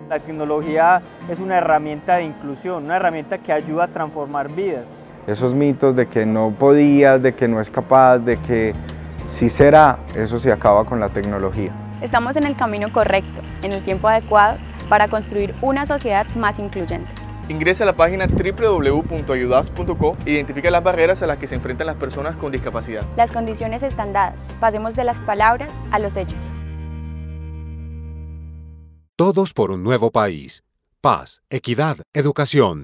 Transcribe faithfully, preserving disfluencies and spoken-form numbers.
La tecnología es una herramienta de inclusión, una herramienta que ayuda a transformar vidas. Esos mitos de que no podías, de que no es capaz, de que sí será, eso se acaba con la tecnología. Estamos en el camino correcto, en el tiempo adecuado, para construir una sociedad más incluyente. Ingrese a la página doble u doble u doble u punto ayudas punto co e identifica las barreras a las que se enfrentan las personas con discapacidad. Las condiciones están dadas, pasemos de las palabras a los hechos. Todos por un nuevo país. Paz, equidad, educación.